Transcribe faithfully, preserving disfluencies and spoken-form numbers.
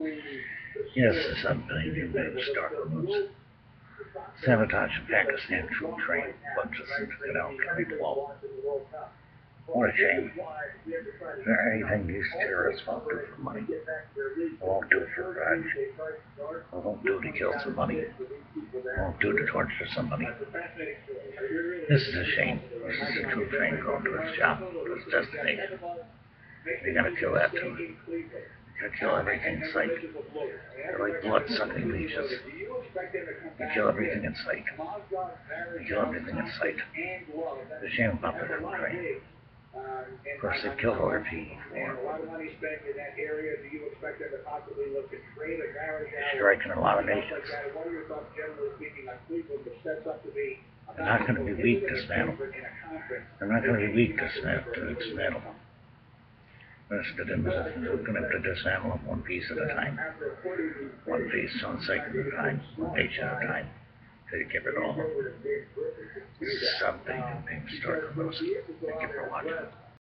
Yes, this unbelieving news Stark removes. Sabotage in Pakistan troop train. Bunch of them to get out twenty twelve. What a shame. Is there anything these terrorists won't do for money? They won't do for revenge. They won't do to kill somebody. They won't do to torture somebody. This is a shame. This is a troop train going to its job, to its destination. They gotta kill that too. They gotta kill everything in sight. They're like blood-sucking leeches. They kill everything in sight. They kill everything in sight. It's a shame about the troop train. Of course, they've killed over P before. They're striking a lot of nations. They're not going to be weak to dismantle. They're not going to be weak to dismantle. We're going to have to dismantle them one piece at a time. One piece, one second at a time, one nation at a time. Till you give it all. Something, things start to lose. Thank you for watching.